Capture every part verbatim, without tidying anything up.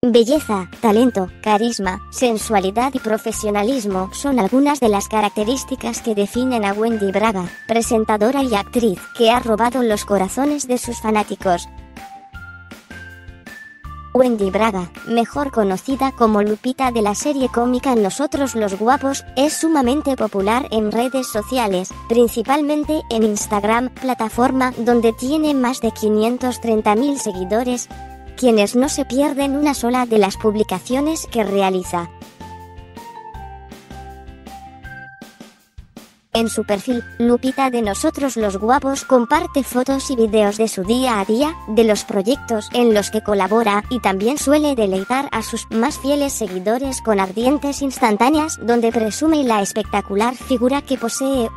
Belleza, talento, carisma, sensualidad y profesionalismo son algunas de las características que definen a Wendy Braga, presentadora y actriz, que ha robado los corazones de sus fanáticos. Wendy Braga, mejor conocida como Lupita de la serie cómica Nosotros los Guapos, es sumamente popular en redes sociales, principalmente en Instagram, plataforma donde tiene más de quinientos treinta mil seguidores, quienes no se pierden una sola de las publicaciones que realiza. En su perfil, Lupita de Nosotros los Guapos comparte fotos y videos de su día a día, de los proyectos en los que colabora, y también suele deleitar a sus más fieles seguidores con ardientes instantáneas donde presume la espectacular figura que posee.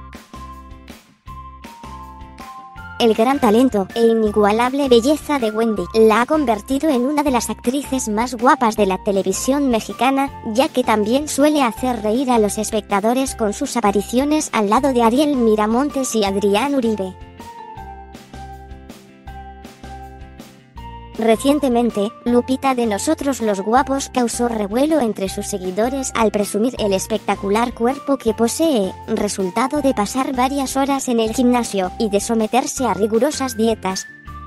El gran talento e inigualable belleza de Wendy la ha convertido en una de las actrices más guapas de la televisión mexicana, ya que también suele hacer reír a los espectadores con sus apariciones al lado de Ariel Miramontes y Adrián Uribe. Recientemente, Lupita de Nosotros los Guapos causó revuelo entre sus seguidores al presumir el espectacular cuerpo que posee, resultado de pasar varias horas en el gimnasio y de someterse a rigurosas dietas.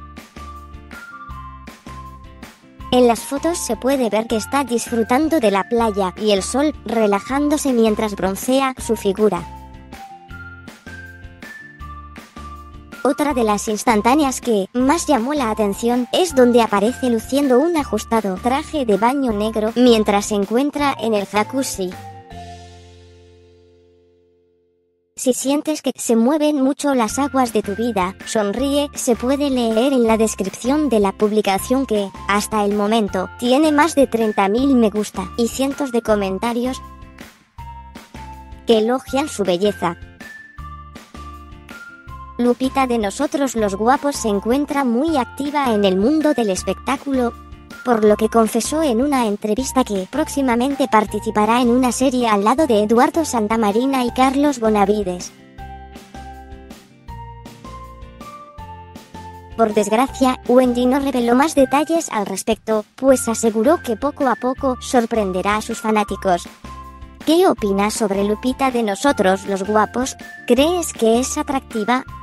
En las fotos se puede ver que está disfrutando de la playa y el sol, relajándose mientras broncea su figura. Otra de las instantáneas que más llamó la atención es donde aparece luciendo un ajustado traje de baño negro mientras se encuentra en el jacuzzi. Si sientes que se mueven mucho las aguas de tu vida, sonríe, se puede leer en la descripción de la publicación que, hasta el momento, tiene más de treinta mil me gusta y cientos de comentarios que elogian su belleza. Lupita de Nosotros los Guapos se encuentra muy activa en el mundo del espectáculo, por lo que confesó en una entrevista que próximamente participará en una serie al lado de Eduardo Santamarina y Carlos Bonavides. Por desgracia, Wendy no reveló más detalles al respecto, pues aseguró que poco a poco sorprenderá a sus fanáticos. ¿Qué opinas sobre Lupita de Nosotros los Guapos? ¿Crees que es atractiva?